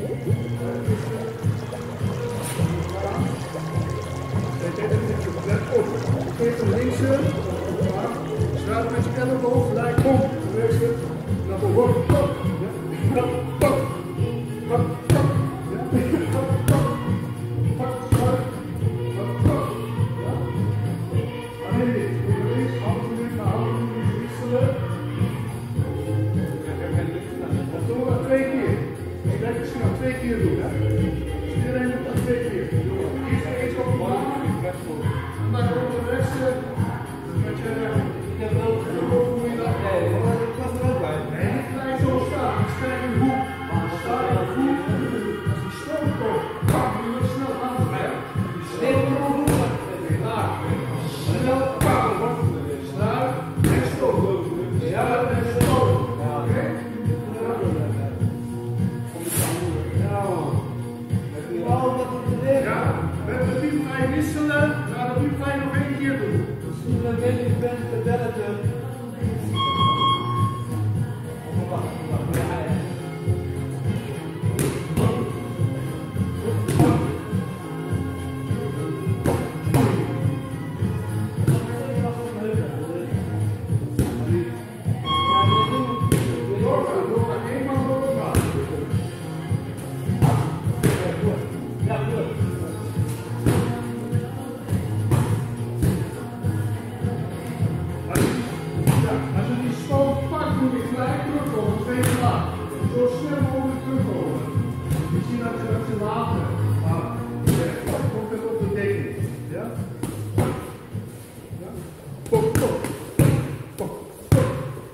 Let op. Geef hem linkse. Schuif met je elleboog gelijk om. Rechtse. Naar de hoogte. Ja. Pak. Pak. Pak. Ja. Pak. Pak. Pak. Pak. Pak. Ja. Alleen dit. Links. Handen links naar handen links. Wisselen. Dat doen we 2 keer. Ik denk dat je nog 2 keer doen. Hè? Iedereen doet dat 2 keer. Eerst eens op de baan. En dan op de rechtse. Met je. Ik heb wel hoe je dat. Nee, ik was er ook bij. Nee, niet gelijk zo staan. Ik sta in de hoek. Sta in de hoek. Als die stoot komt, dan moet je snel aan het werk. Nee, we moeten doen dat. Klaar. Snel, pauw. Snuif en stoot. Snuif en stoot. Oké? Ja, met de piep ga je wisselen. Ga de piep ga je nog 1 keer doen. Misschien dat ik ben vertellen te. Zo snel mogelijk terugkomen. Misschien dat je later, maar komt het op de dekking. Ja? Ja? Pop, pop. Pop, pop.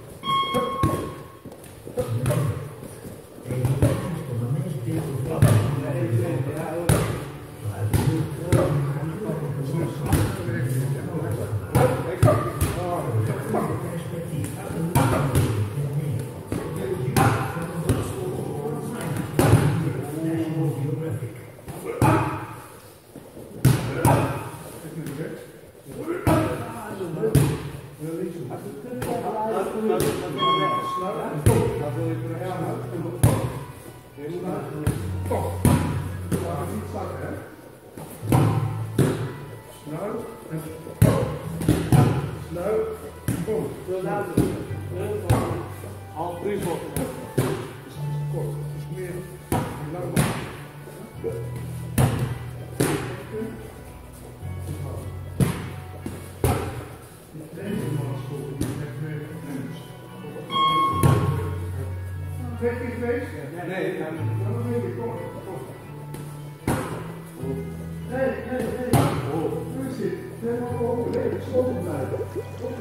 Half 3 voor. Kort, dus meer lang. Trek je feest? Nee, dan weet ik toch. Nee. Hoe zit? Helemaal open. Nee, het is open blijven.